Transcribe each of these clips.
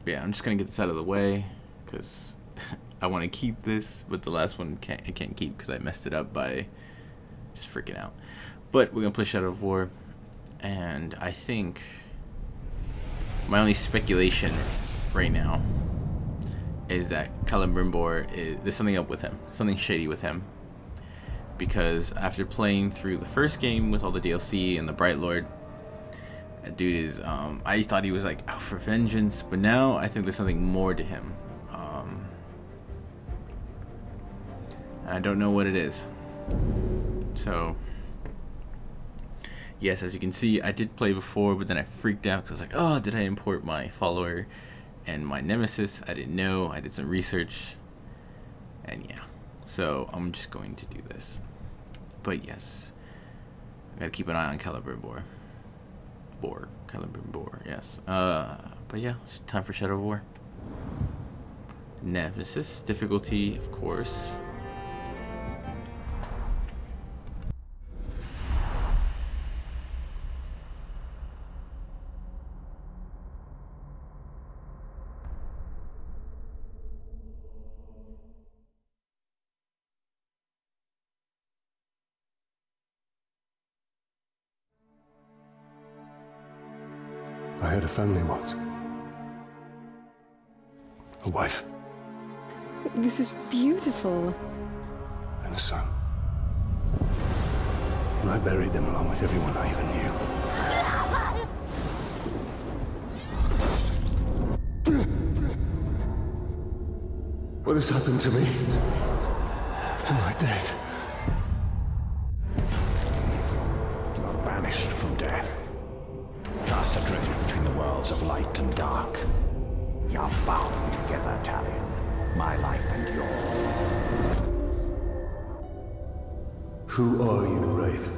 But yeah, I'm just gonna get this out of the way because I want to keep this, but the last one I can't keep because I messed it up by just freaking out. But we're gonna play Shadow of War, and I think my only speculation right now is that Celebrimbor there's something up with him, something shady with him, because after playing through the first game with all the DLC and the Bright Lord, that dude is I thought he was like out for vengeance, but now I think there's something more to him. I don't know what it is. So yes, as you can see, I did play before, but then I freaked out because I was like, oh, did I import my follower and my nemesis? I didn't know. I did some research, and yeah, so I'm just going to do this. But yes, I gotta keep an eye on Celebrimbor. Celebrimbor, yes. But yeah, it's time for Shadow of War. Nemesis difficulty, of course. I had a family once. A wife. This is beautiful. And a son. And I buried them along with everyone I even knew. What has happened to me? Am I dead? You are banished from death. Cast adrift between the worlds of light and dark. You are bound together, Talion. My life and yours. Who are you, Wraith?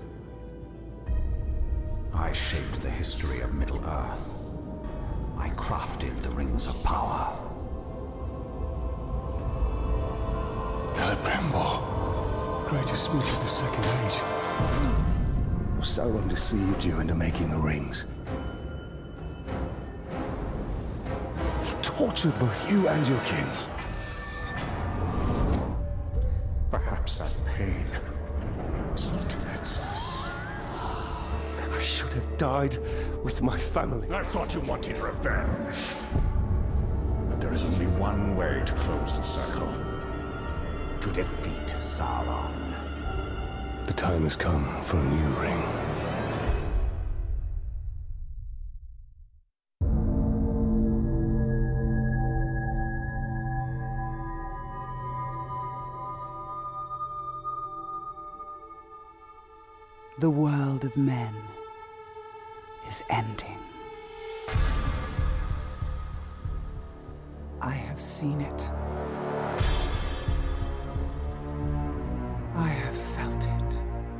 I shaped the history of Middle-earth. I crafted the Rings of Power. Celebrimbor, greatest smith of the Second Age. Sauron deceived you into making the rings. He tortured both you and your kin. Perhaps that pain is what connects us. I should have died with my family. I thought you wanted revenge. But there is only one way to close the circle. To defeat Sauron. The time has come for a new ring. The world of men is ending. I have seen it. I have felt it.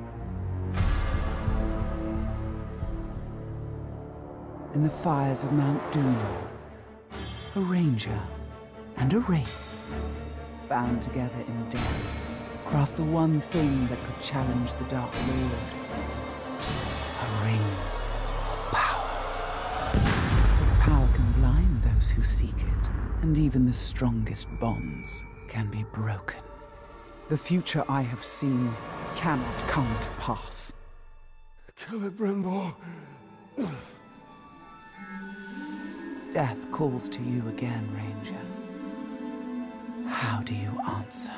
In the fires of Mount Doom, a ranger and a wraith, bound together in death, craft the one thing that could challenge the Dark Lord. A ring of power. But power can blind those who seek it, and even the strongest bonds can be broken. The future I have seen cannot come to pass. Celebrimbor. Death calls to you again, Ranger. How do you answer?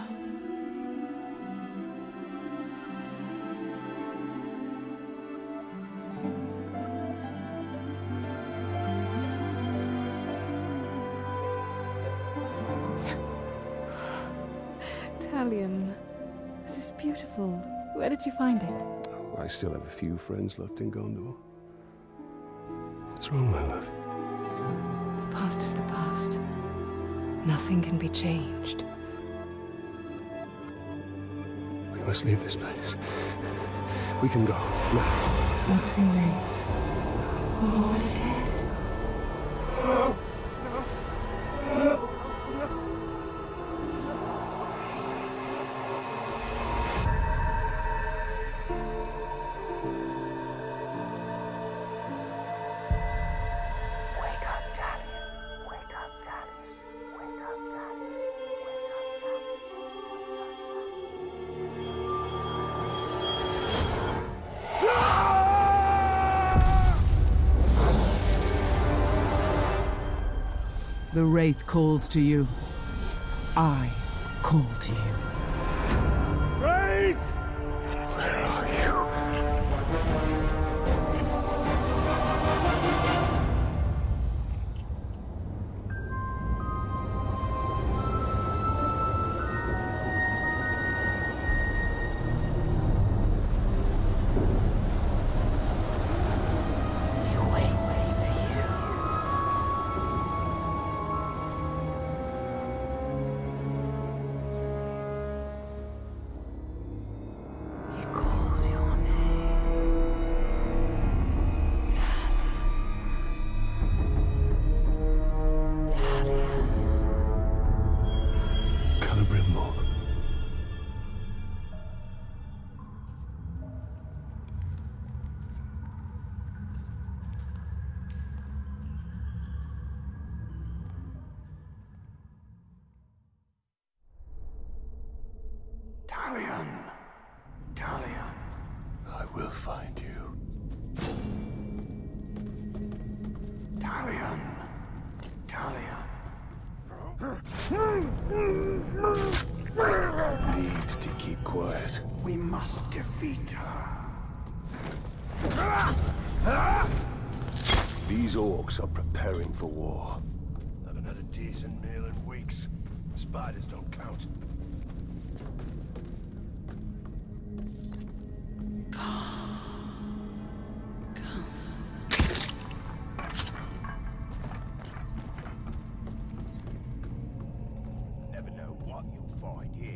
Talion, this is beautiful. Where did you find it? Oh, I still have a few friends left in Gondor. What's wrong, my love? The past is the past. Nothing can be changed. We must leave this place. We can go now. What's who knows? Or what it is. Wake up, Talion. Wake the Wraith calls to you, I call to you. Wraith! Where are you? Talion. Talion. I will find you. Talion. Talion. Need to keep quiet. We must defeat her. These orcs are preparing for war. Haven't had a decent meal in weeks. Spiders don't count. Never know what you'll find here.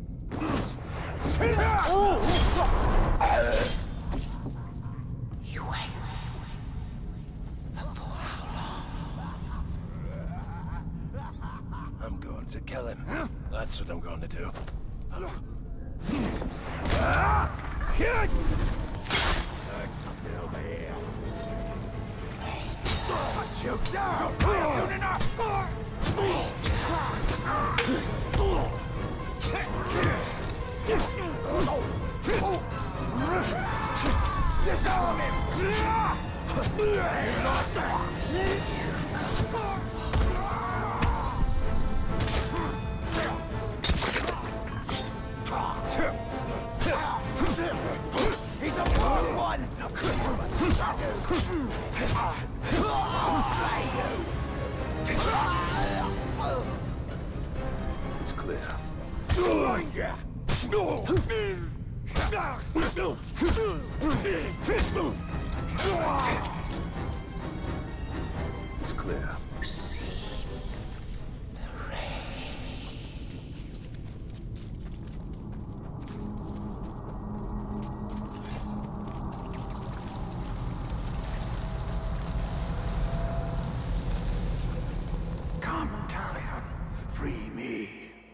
You wait. But for how long? I'm going to kill him. That's what I'm going to do. Cut you down! Soon enough! Disarm him! He's a fast one! It's clear. It's clear. Come, Talion. Free me.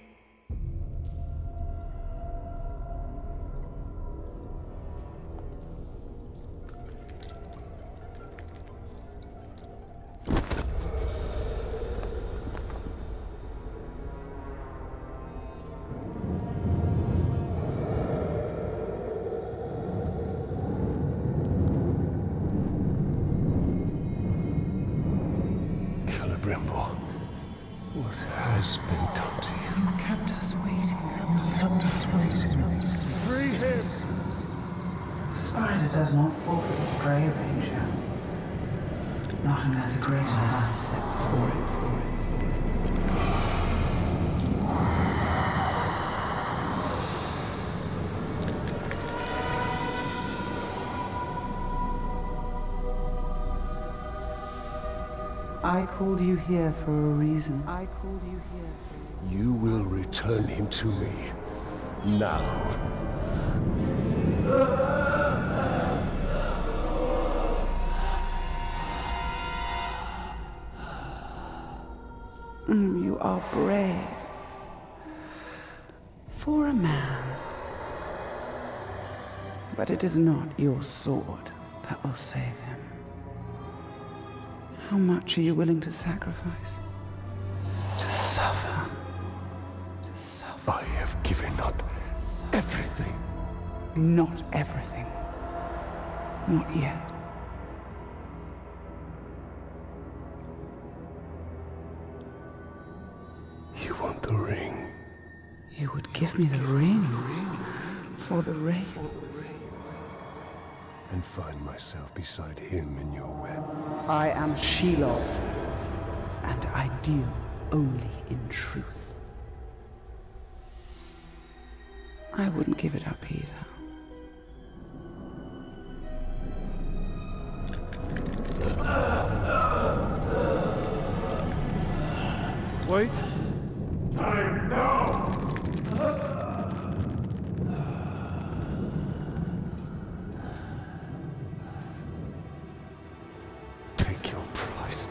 Celebrimbor, what has been done to you? You've kept us waiting. Free him! Spider does not forfeit his prey, Ranger. Not unless a greater is set for it. I called you here for a reason. You will return him to me. Now. You are brave. For a man. But it is not your sword that will save him. How much are you willing to sacrifice? To suffer. To suffer. I have given up everything. Not everything. Not yet. You would give me the ring for the Wraith. And find myself beside him in your web. I am Shelob, and I deal only in truth. I wouldn't give it up either. Wait! Time now! Take your price.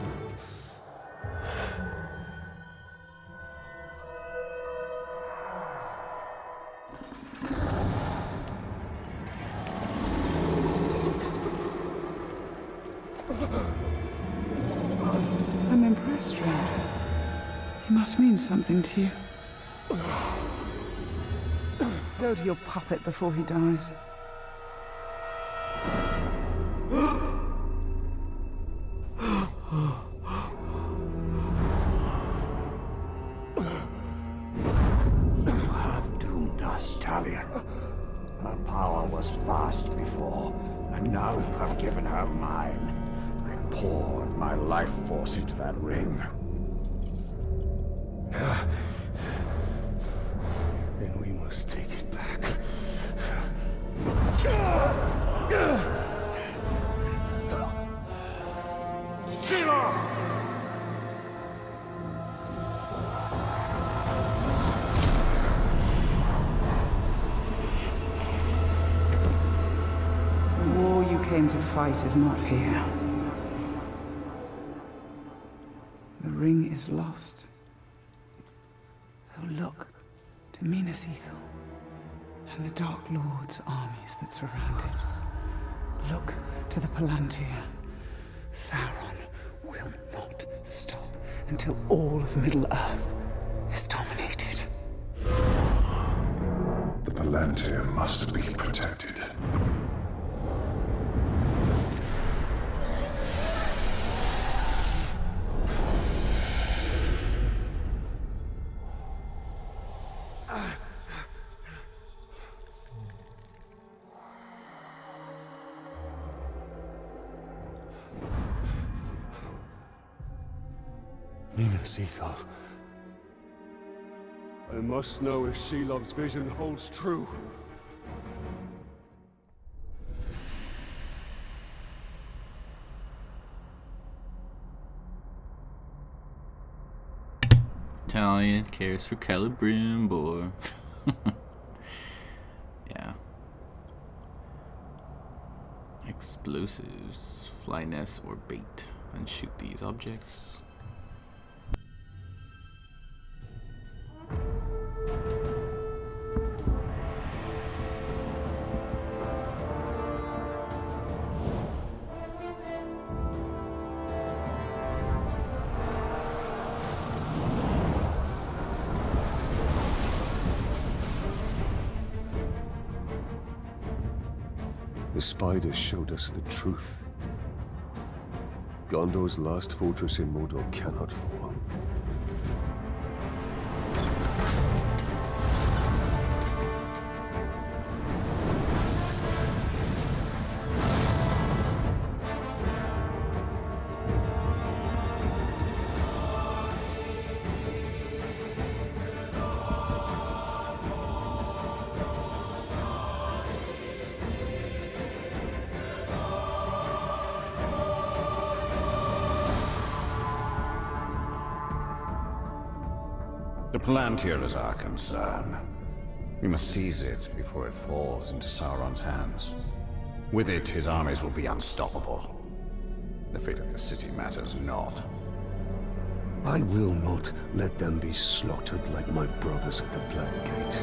I'm impressed, Stranger. He must mean something to you. Go to your puppet before he dies. You have doomed us, Talion. Her power was vast before, and now you have given her mine. I poured my life force into that ring. Then we must take it back. The war you came to fight is not here. The ring is lost. So look to Minas Ithil and the Dark Lord's armies that surround it. Look to the Palantir. Sauron will not stop until all of Middle-earth is dominated. The Palantir must be protected. Minas Ithil. I must know if Shelob's vision holds true. Talion cares for Celebrimbor. Yeah. Explosives. Fly nests or bait. And shoot these objects. The spiders showed us the truth. Gondor's last fortress in Mordor cannot fall. The Palantir is our concern. We must seize it before it falls into Sauron's hands. With it, his armies will be unstoppable. The fate of the city matters not. I will not let them be slaughtered like my brothers at the Black Gate.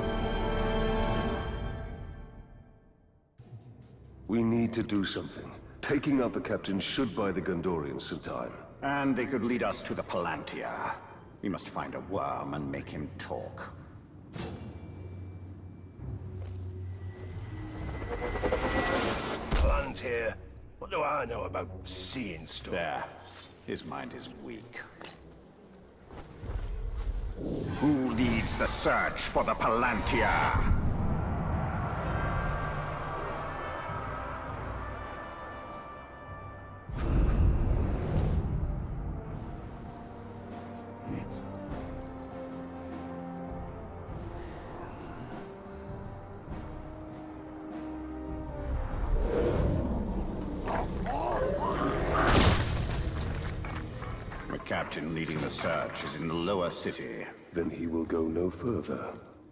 We need to do something. Taking out the captain should buy the Gondorians some time. And they could lead us to the Palantir. We must find a worm and make him talk. Palantir? What do I know about seeing stuff? There. His mind is weak. Who leads leads the search for the Palantir. The captain leading the search is in the lower city. Then he will go no further.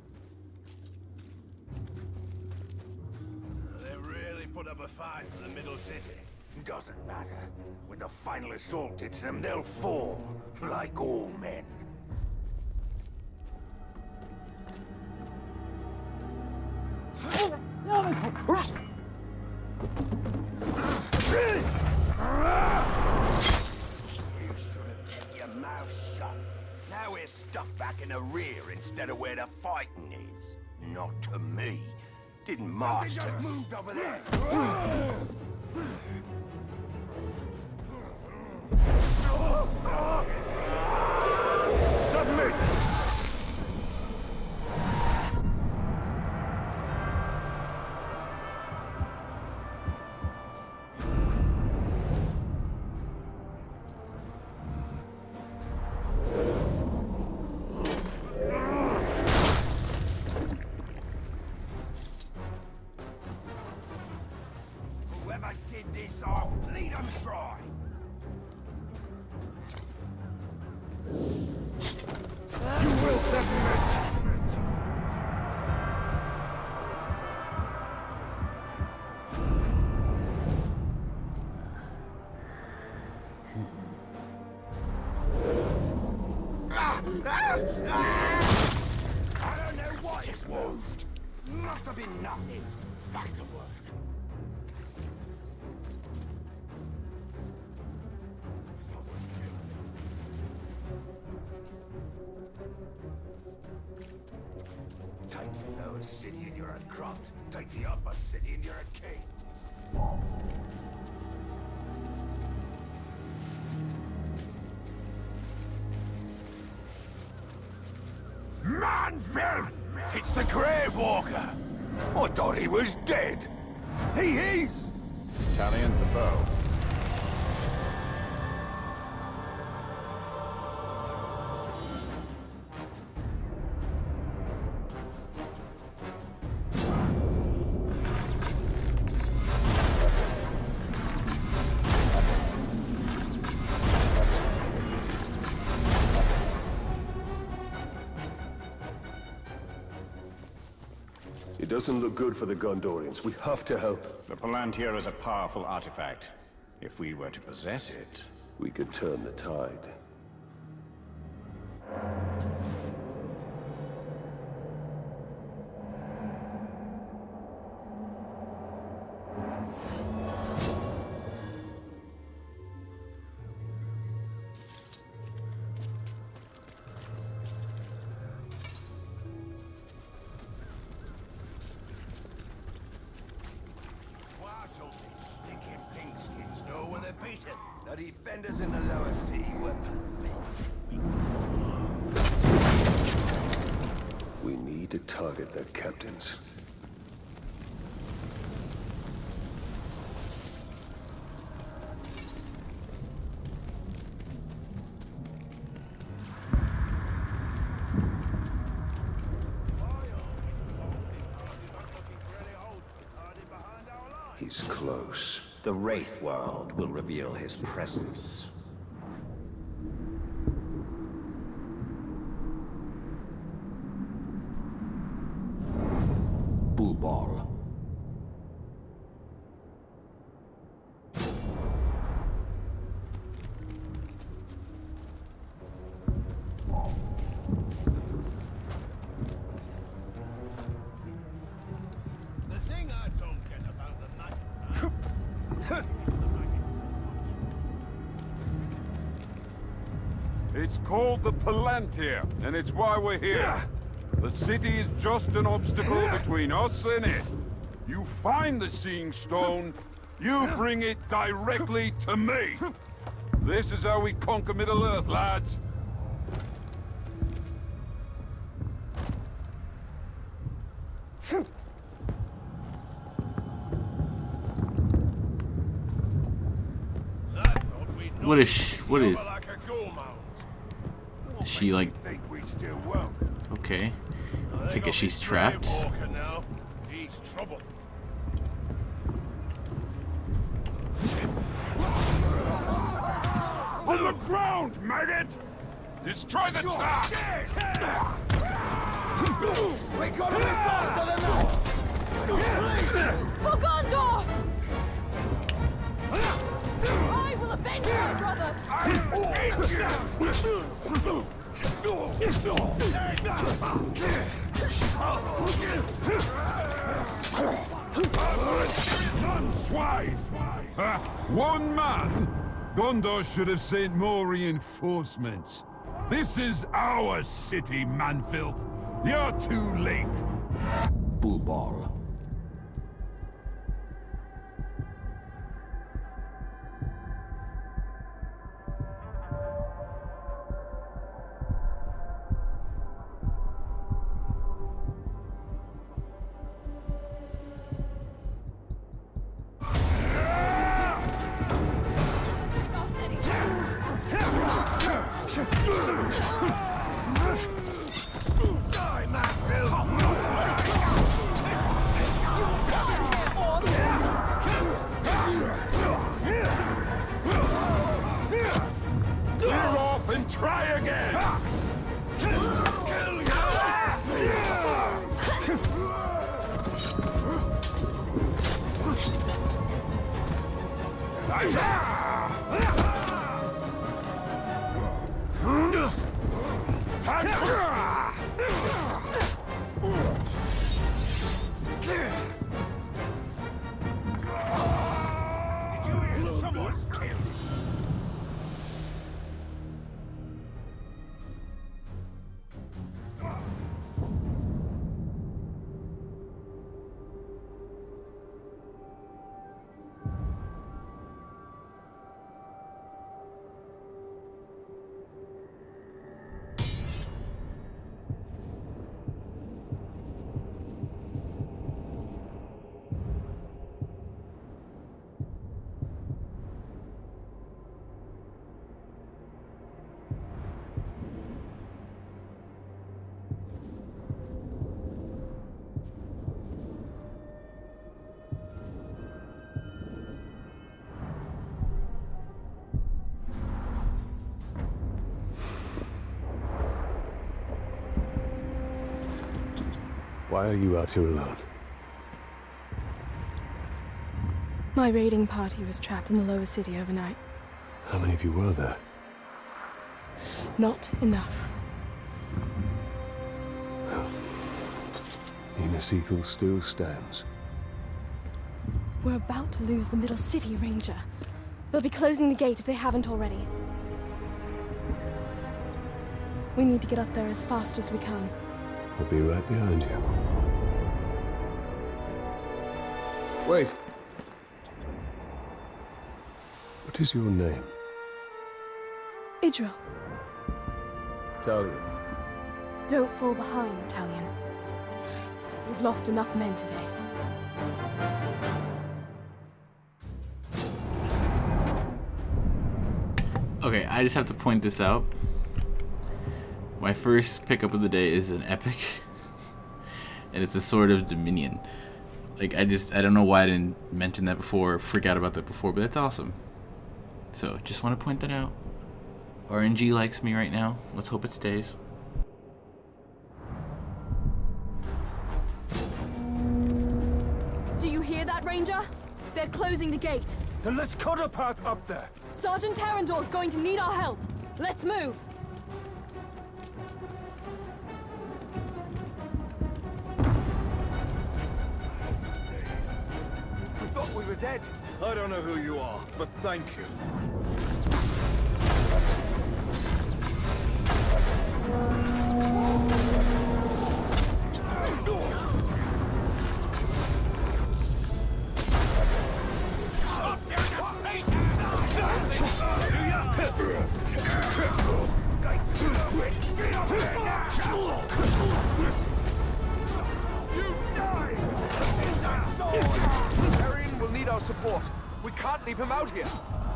They really put up a fight for the middle city. Doesn't matter. When the final assault hits them, they'll fall, like all men. Your mouth shut. Now we're stuck back in the rear instead of where the fighting is. Not to me. Didn't march to... moved over there. Submit! Whoever did this, I'll bleed them dry. You will submit! I don't know what it moved. Must have been nothing. Back to work. Take the lower city and you're a grunt. Take the upper city and you're a king. Man-filth! It's the Grey Walker! I thought he was dead. He is! Talion the bow. It doesn't look good for the Gondorians. We have to help. The Palantir is a powerful artifact. If we were to possess it... We could turn the tide. Why don't these stinking pigskins know when they're beaten? The defenders in the lower sea were pathetic. We need to target their captains. He's close. The Wraith World will reveal his presence. Bull Ball. The thing I don't get about the night... It's called the Palantir, and it's why we're here. The city is just an obstacle between us and it. You find the Seeing Stone, you bring it directly to me. This is how we conquer Middle-earth, lads. What is she like? Okay, I think she's trapped. On the ground, maggot! Destroy the tower! We gotta be faster than that! For Gondor! I will avenge my brothers! Swine! One man? Gondor should have sent more reinforcements. This is our city, manfilth. You're too late. Bullball. Try again! Someone's killed. Why are you out here alone? My raiding party was trapped in the lower city overnight. How many of you were there? Not enough. Minas Ithil still stands. We're about to lose the middle city, Ranger. They'll be closing the gate if they haven't already. We need to get up there as fast as we can. I'll be right behind you. Wait! What is your name? Idril. Talion. Don't fall behind, Talion. We've lost enough men today. Okay, I just have to point this out. My first pickup of the day is an epic, and it's a Sword of Dominion. Like, I don't know why I didn't mention that before, forgot about that before, but that's awesome. So, just want to point that out. RNG likes me right now. Let's hope it stays. Do you hear that, Ranger? They're closing the gate. Then let's cut a path up there. Sergeant Tarandor's going to need our help. Let's move. We thought we were dead. I don't know who you are, but thank you. You die! support. We can't leave him out here.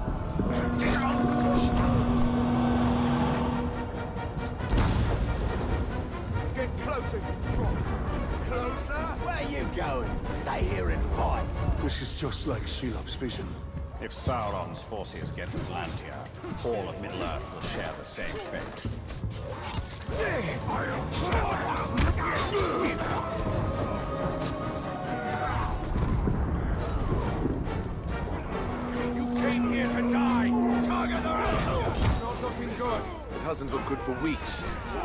Get closer, you trot. Closer? Where are you going? Stay here and fight. This is just like Shelob's vision. If Sauron's forces get to Atlantia, all of Middle-earth will share the same fate. You came here to die! Not looking good. It hasn't looked good for weeks.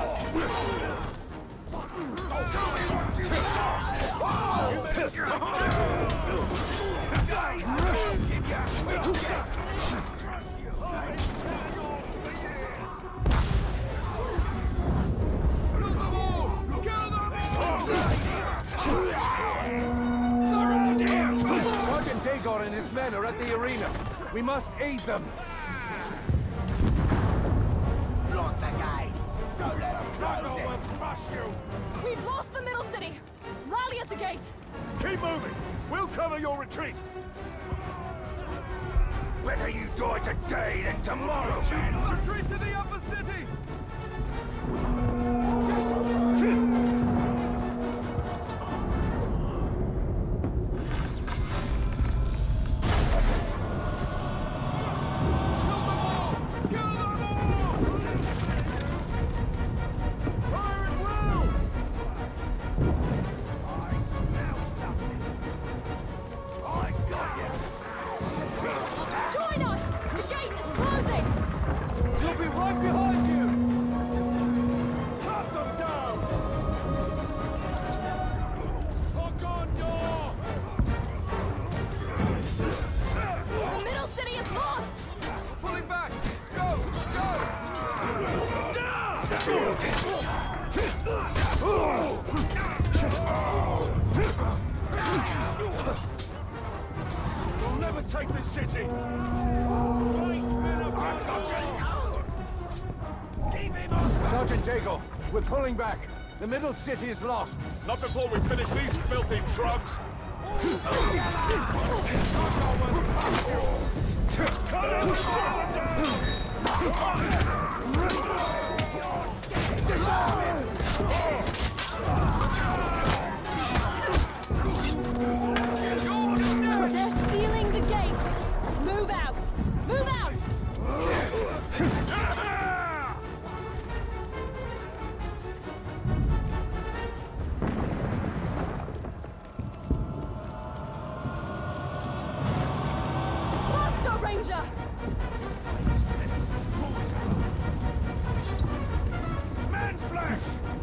Sergeant Dagon and his men are at the arena. We must aid them. Block the gate! Don't let them close it! We've lost the middle city! Rally at the gate! Keep moving! We'll cover your retreat! Better you die today than tomorrow, man! Retreat to the upper city! Join us! The gate is closing! He'll be right behind you! Cut them down! Lock on door! The middle city is lost! Pulling back! Go! Go! We'll never take this city! Sergeant Dagon, we're pulling back. The middle city is lost. Not before we finish these filthy drugs! They're sealing the gate! Move out! Move out! Faster, Ranger! Man flash!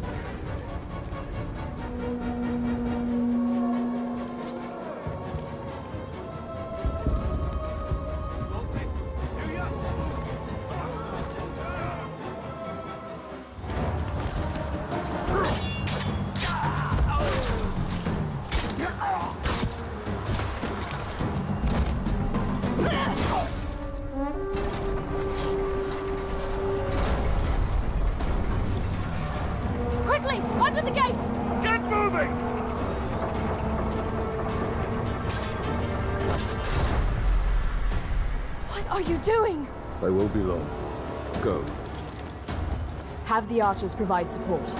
Quickly! Under the gate! Get moving! What are you doing? I will be long. Go. Have the archers provide support.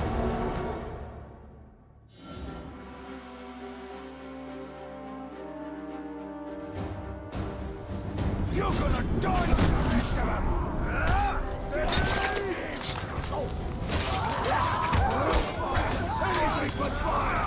You're gonna die like the rest of them! Anything but fire!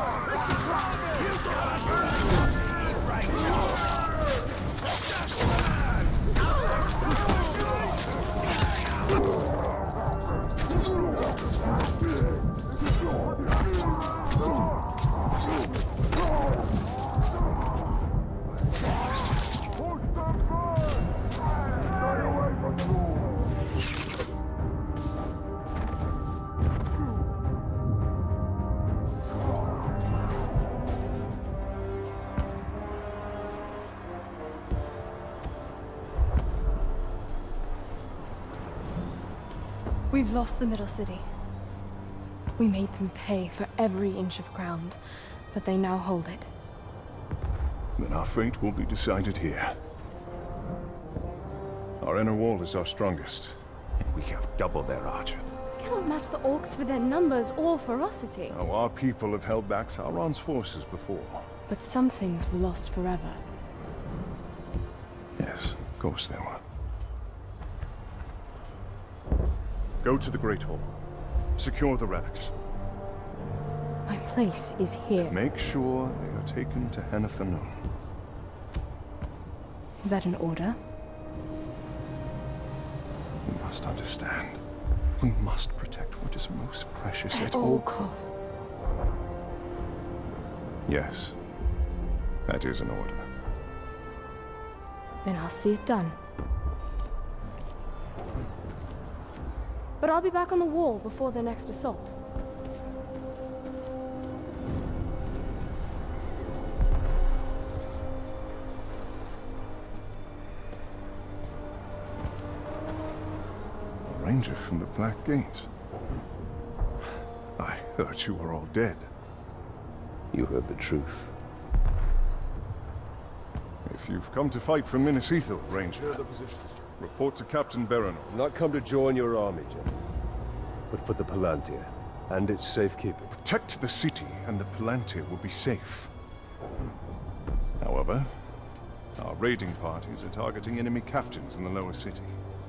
We've lost the middle city. We made them pay for every inch of ground, but they now hold it. then our fate will be decided here. Our inner wall is our strongest, and we have double their archer. We cannot match the orcs for their numbers or ferocity. Now, our people have held back Sauron's forces before. But some things were lost forever. Yes, of course they were. Go to the Great Hall. Secure the relics. My place is here. Make sure they are taken to Henethernun. Is that an order? You must understand. We must protect what is most precious At all costs. Yes. That is an order. Then I'll see it done. But I'll be back on the wall before their next assault. A ranger from the Black Gate. I thought you were all dead. You heard the truth. If you've come to fight for Minas Ithil, Ranger, Here are the positions, General. report to Captain Berenor. Not come to join your army, General, but for the Palantir and its safekeeping. Protect the city, and the Palantir will be safe. However, our raiding parties are targeting enemy captains in the lower city.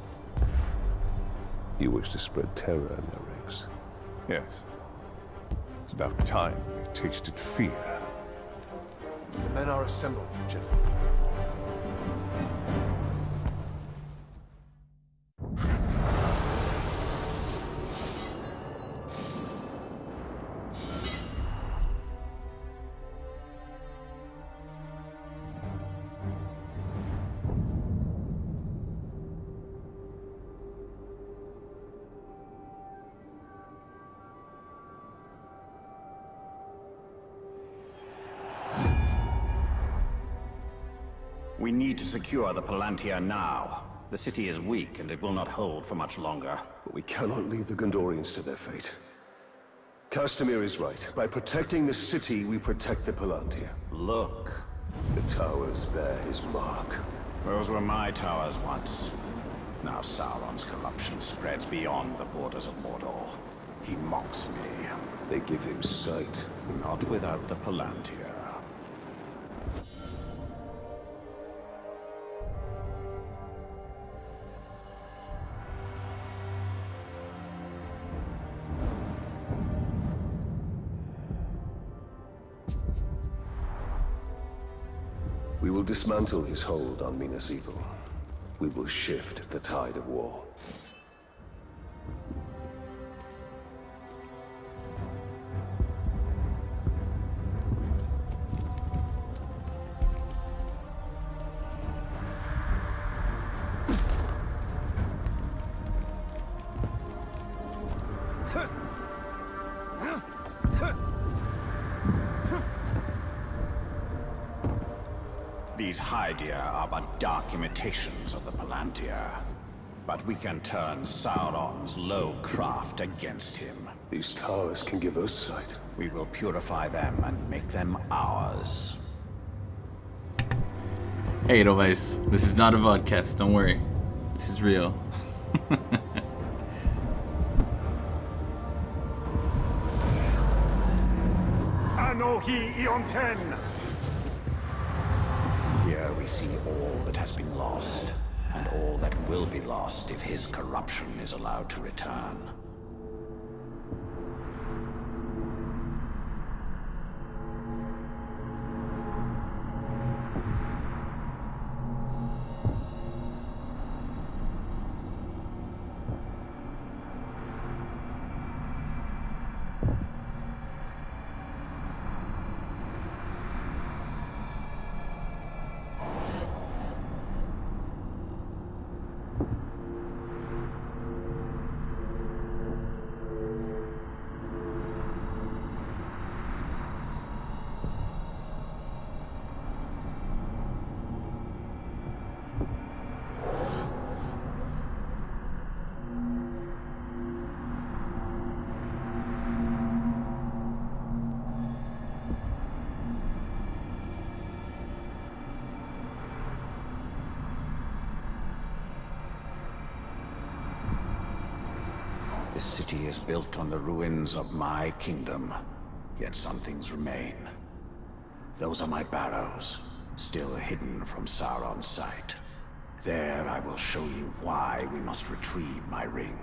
You wish to spread terror in their ranks? Yes. It's about time they tasted fear. The men are assembled, General. We need to secure the Palantir now. The city is weak, and it will not hold for much longer. But we cannot leave the Gondorians to their fate. Castamir is right. By protecting the city, we protect the Palantir. Look. The towers bear his mark. Those were my towers once. Now Sauron's corruption spreads beyond the borders of Mordor. He mocks me. They give him sight. Not without the Palantir. We will dismantle his hold on Minas Ithil. We will shift the tide of war. These Hydir are but dark imitations of the Palantir. But we can turn Sauron's low craft against him. These towers can give us sight. We will purify them and make them ours. Hey, Edelweiss, this is not a vodcast, don't worry. This is real. Anohi Ionten! Here we see all that has been lost, and all that will be lost if his corruption is allowed to return. This city is built on the ruins of my kingdom, yet some things remain. Those are my barrows, still hidden from Sauron's sight. There I will show you why we must retrieve my ring.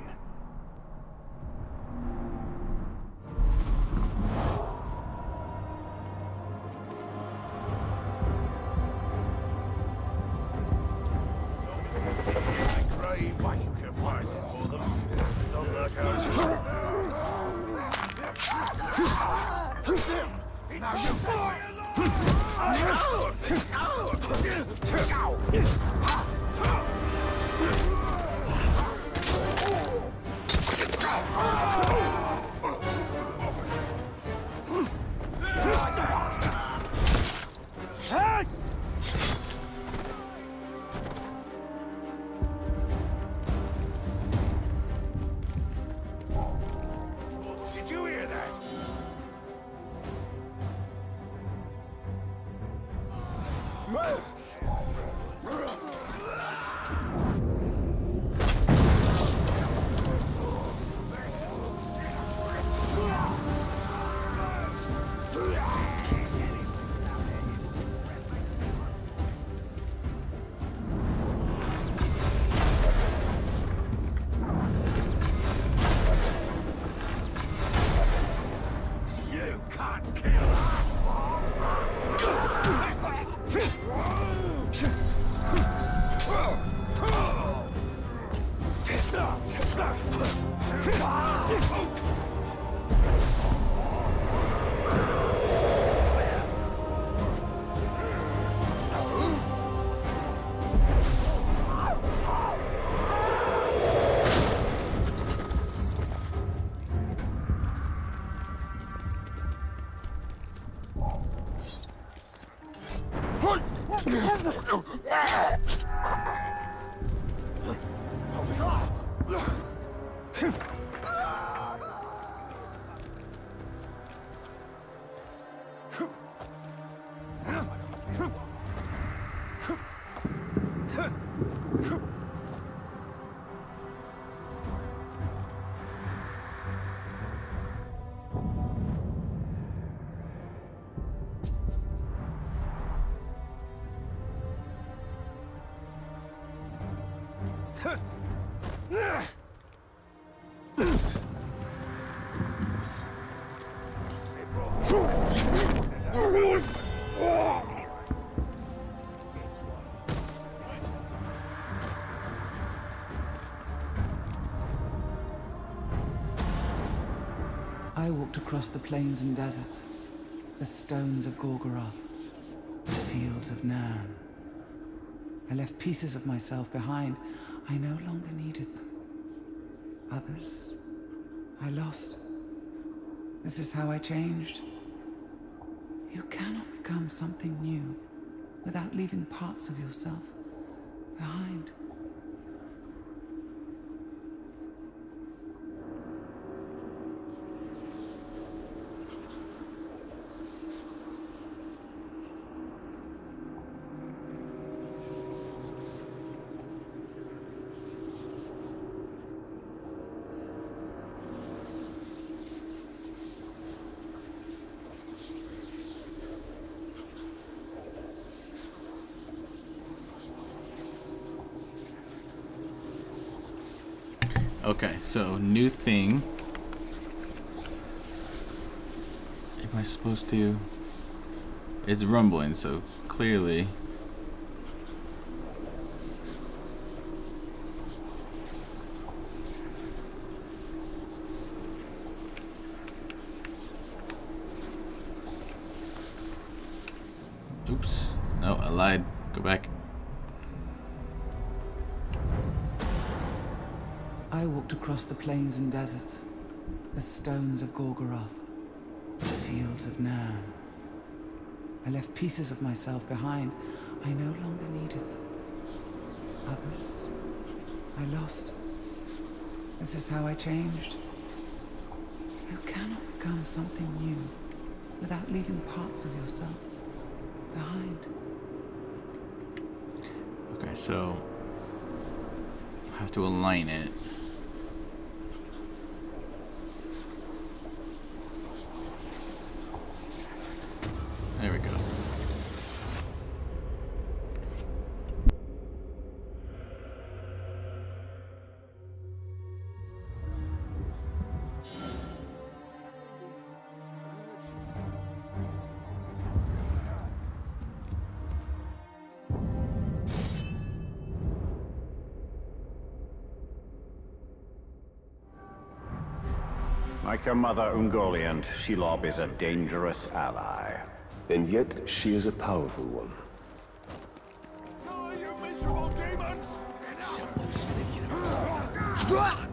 Did you hear that? You can't kill us! I walked across the plains and deserts, the stones of Gorgoroth, the fields of Narn. I left pieces of myself behind. I no longer needed them. Others, I lost. This is how I changed. You cannot become something new without leaving parts of yourself behind. Okay, so new thing. Am I supposed to? It's rumbling, so clearly. Oops. No, I lied. Go back. I walked across the plains and deserts, the stones of Gorgoroth, the fields of Narn. I left pieces of myself behind. I no longer needed them. Others, I lost. This is how I changed. You cannot become something new without leaving parts of yourself behind. Okay, so I have to align it. There we go. Like her mother Ungoliant, Shelob is a dangerous ally. And yet, she is a powerful one. Oh, you miserable demons! Someone's sneaking around.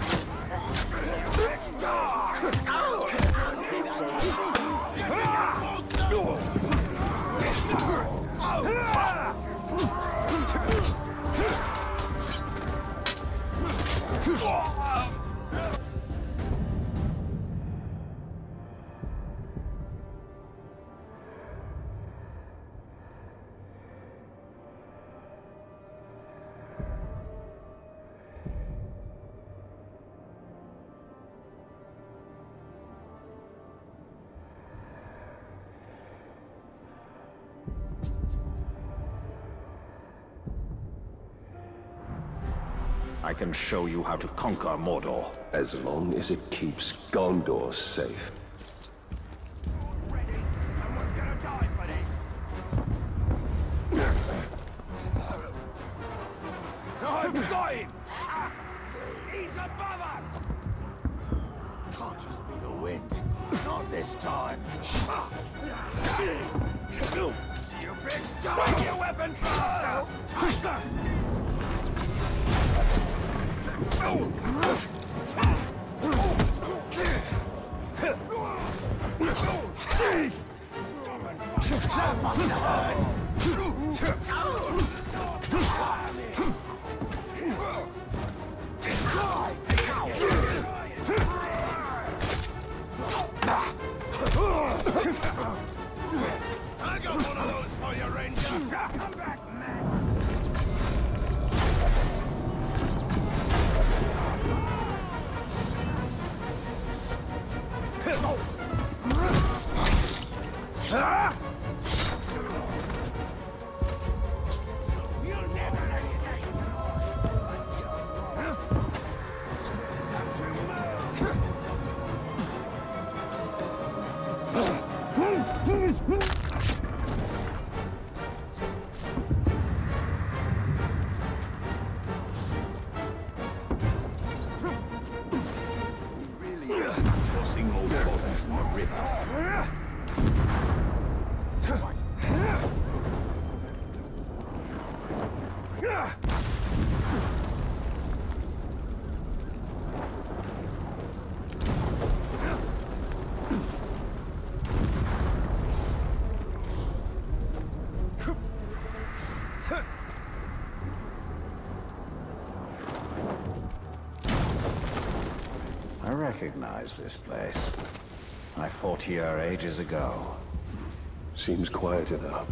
I can show you how to conquer Mordor. As long as it keeps Gondor safe. Someone's gonna die for this! I'm dying! He's above us! Can't just be the wind. Not this time. Stupid! Bring your weapons! That must have hurt. I got one of those for you, Ranger! Come back, man! You'll never escape! Really tossing old bodies in the river. I recognize this place. I fought here ages ago. Seems quieter now.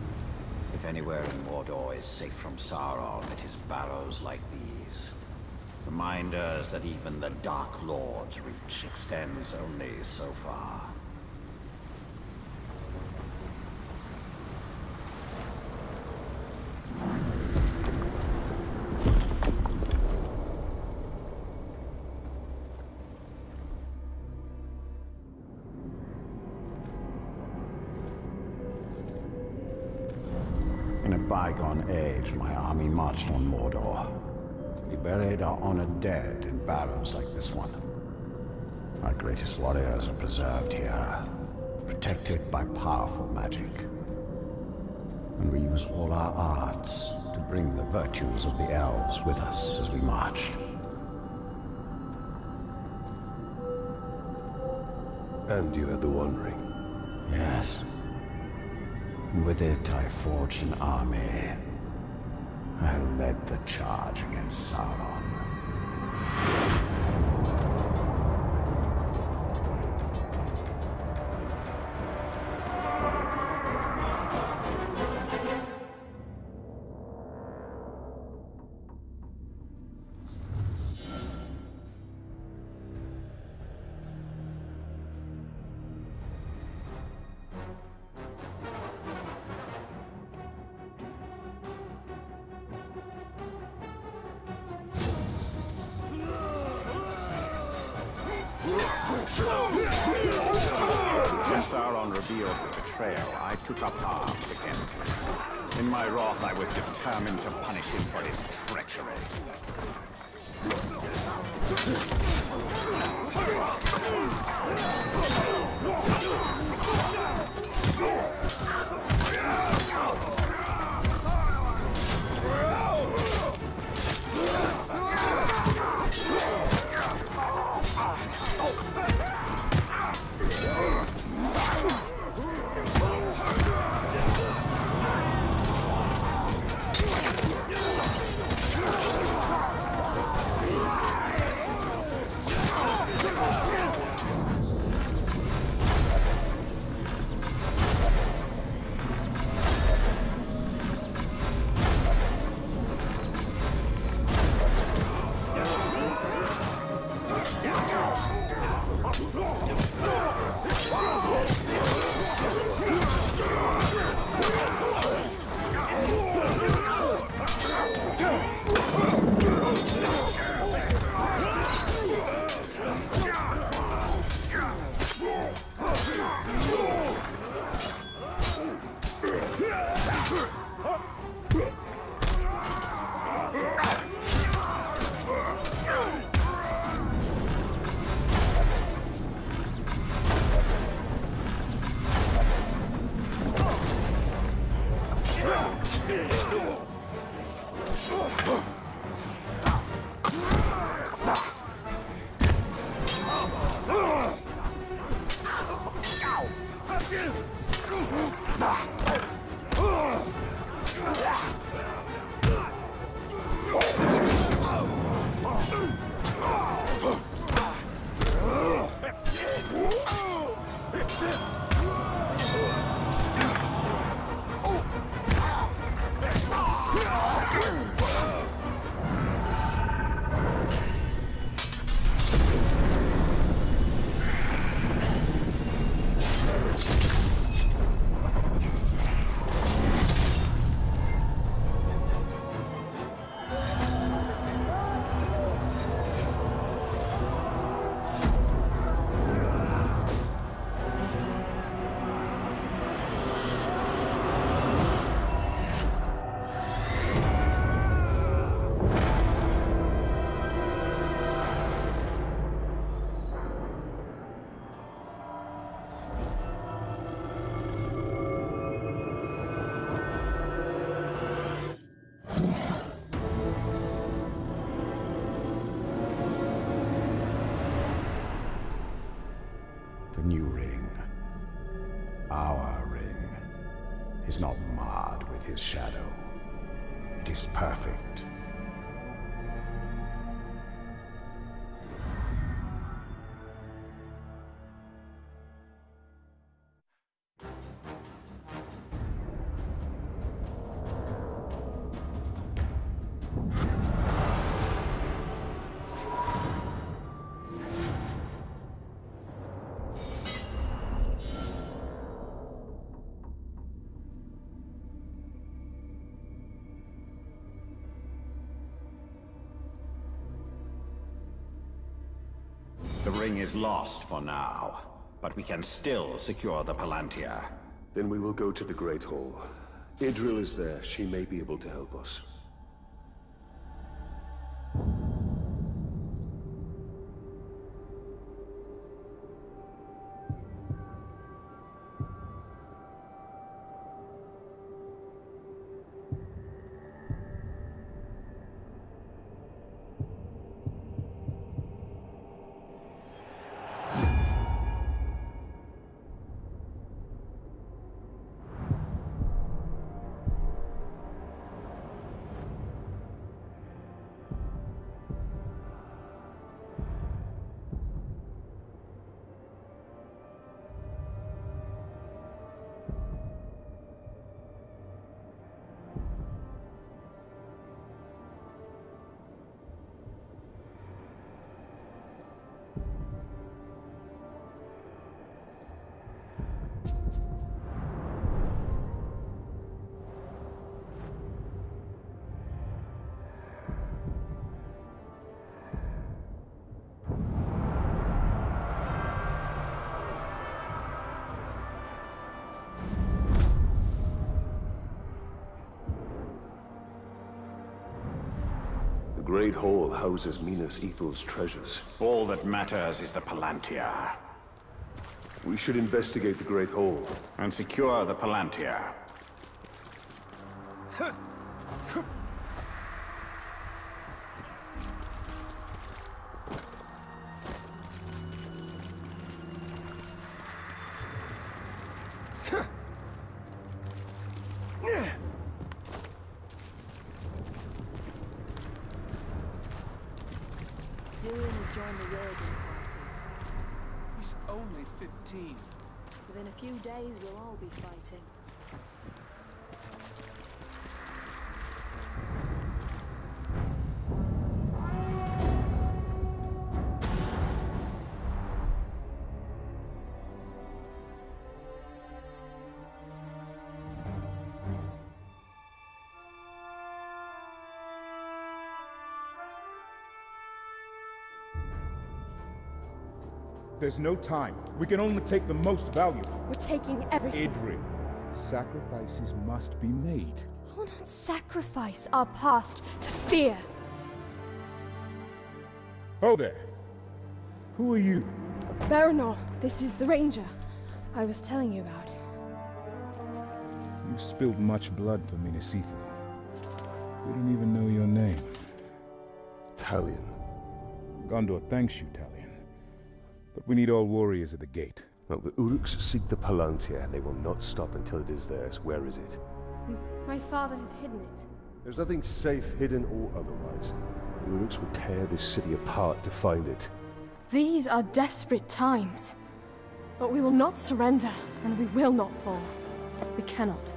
If anywhere in Mordor is safe from Sauron, it is barrows like these. Reminders that even the Dark Lord's reach extends only so far. In a bygone age, my army marched on Mordor. We buried our honored dead in barrows like this one. Our greatest warriors are preserved here, protected by powerful magic. And we used all our arts to bring the virtues of the elves with us as we marched. And you had the One Ring. Yes. And with it, I forged an army. I led the charge against Sauron. When Sauron revealed his betrayal, I took up arms against him. In my wrath, I was determined to punish him for his treachery. The new ring, our ring, is not marred with his shadow. It is perfect. ring is lost for now, but we can still secure the Palantir. Then we will go to the Great Hall. Idril is there. She may be able to help us. The Great Hall houses Minas Ethel's treasures. All that matters is the Palantir. We should investigate the Great Hall. And secure the Palantir. Durin has joined the Worgen parties. He's only 15. Within a few days, we'll all be fighting. There's no time. We can only take the most valuable. We're taking everything. Idril, sacrifices must be made. I will not sacrifice our past to fear. Oh there. Who are you? Baranor, this is the Ranger I was telling you about. You've spilled much blood for Minas Ithil. We don't even know your name. Talion. Gondor thanks you, Talion. But we need all warriors at the gate. Well, the Uruks seek the Palantir. They will not stop until it is theirs. Where is it? My father has hidden it. There's nothing safe, hidden or otherwise. The Uruks will tear this city apart to find it. These are desperate times. But we will not surrender, and we will not fall. We cannot.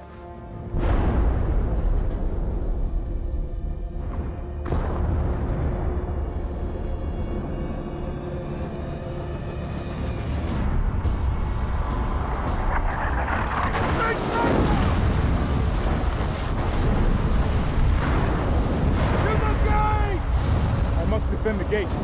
Defend the gate.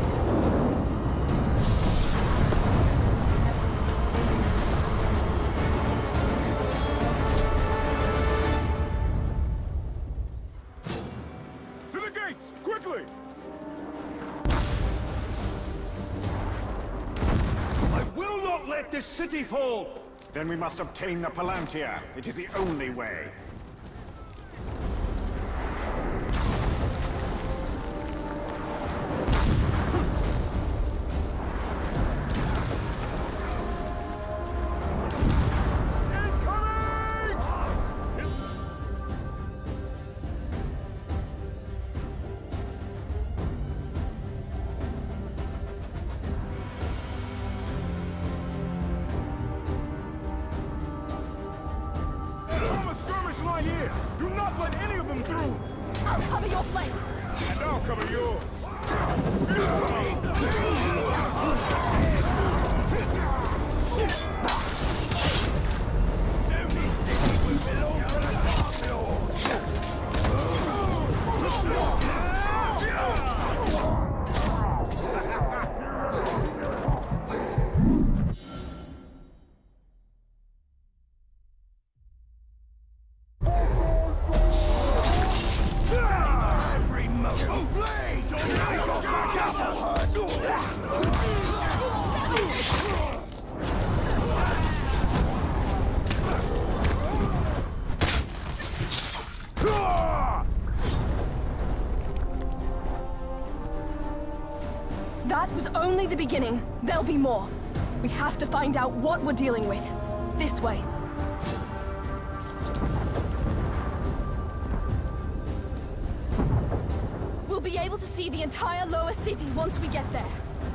To the gates, quickly! I will not let this city fall! Then we must obtain the Palantir. It is the only way. Here! Do not let any of them through! I'll cover your flank! And I'll cover yours! only the beginning. There'll be more. We have to find out what we're dealing with. This way. We'll be able to see the entire lower city once we get there.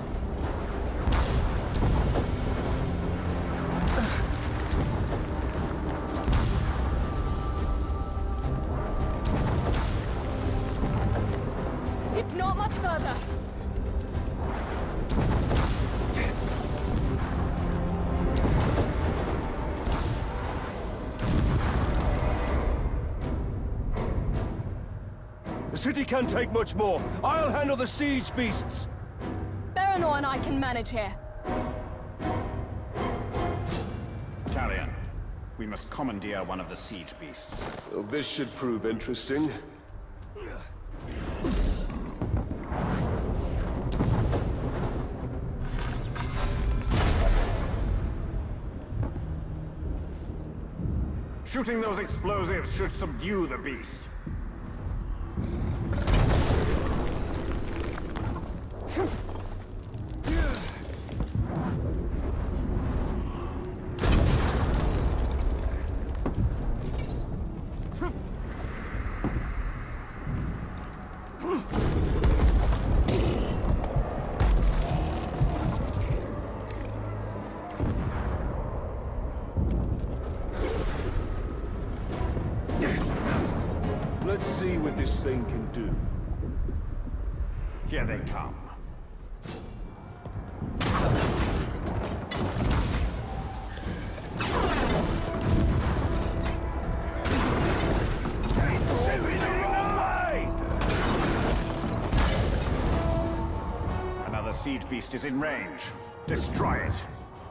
It's not much further. The city can't take much more. I'll handle the siege beasts. Baranor and I can manage here. Talion, we must commandeer one of the siege beasts. Well, this should prove interesting. Shooting those explosives should subdue the beast. Let's see what this thing can do. Here they come. Another siege beast is in range. Destroy it.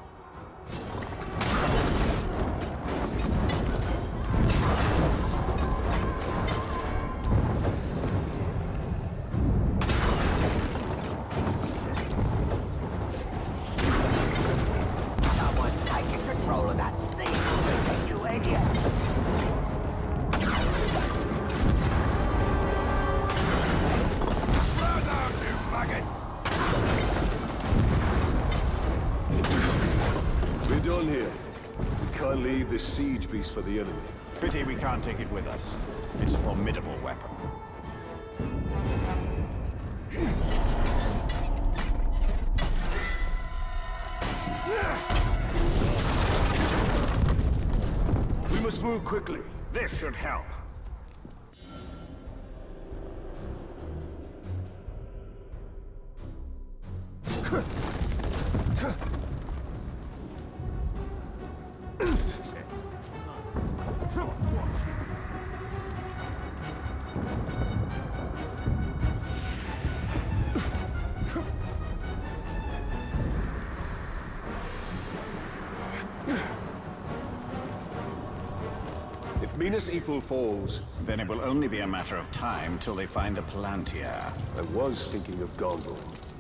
We're done here. We can't leave this siege beast for the enemy. Pity we can't take it with us. It's a formidable weapon. We must move quickly. This should help. If Minas Ithil falls, then it will only be a matter of time till they find the Palantir. I was thinking of Gondor.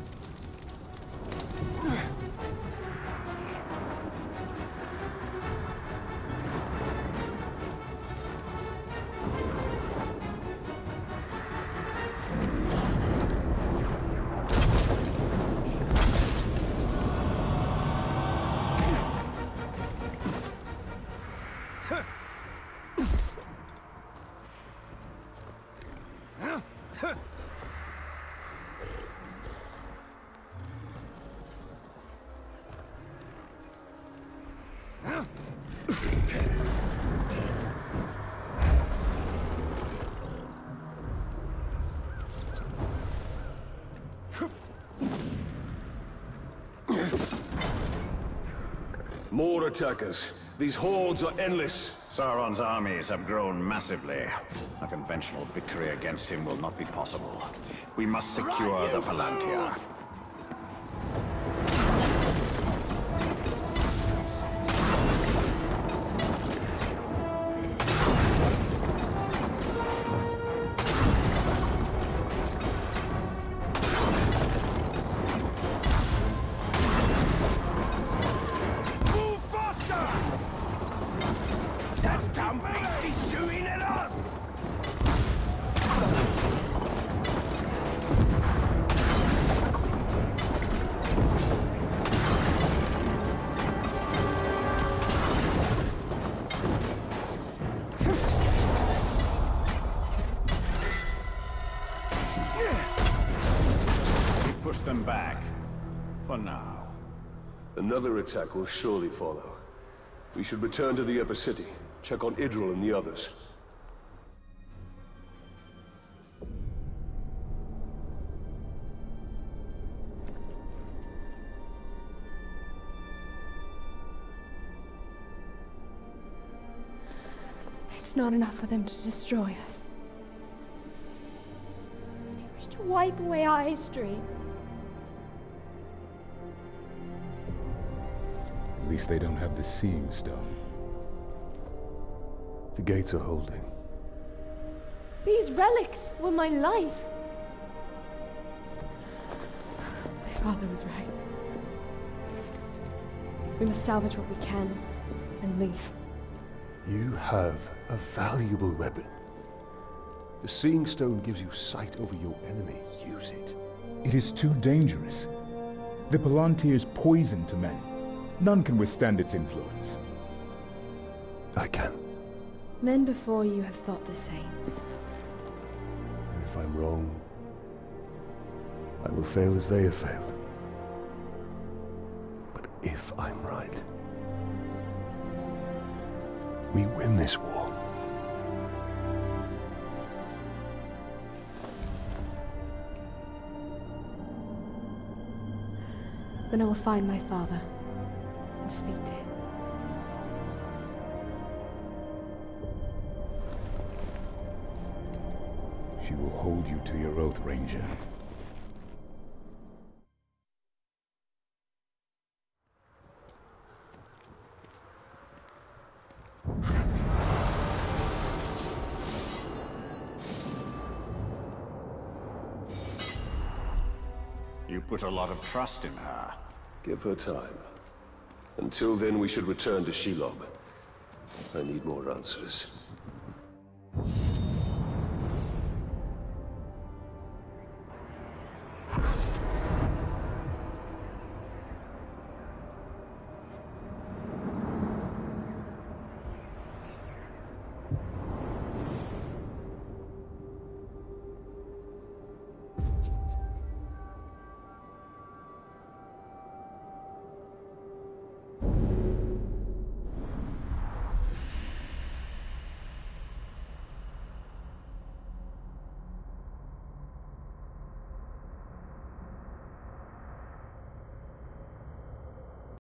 More attackers. These hordes are endless. Sauron's armies have grown massively. A conventional victory against him will not be possible. We must secure the Palantir. Another attack will surely follow. We should return to the Upper City, check on Idril and the others. It's not enough for them to destroy us. They wish to wipe away our history. At least they don't have the Seeing Stone. The gates are holding. These relics were my life. My father was right. We must salvage what we can and leave. You have a valuable weapon. The Seeing Stone gives you sight over your enemy. Use it. It is too dangerous. The Palantir is poison to men. None can withstand its influence. I can. Men before you have thought the same. And if I'm wrong, I will fail as they have failed. But if I'm right, we win this war. Then I will find my father and speak to him. She will hold you to your oath, Ranger. You put a lot of trust in her. Give her time. Until then, we should return to Shelob. I need more answers.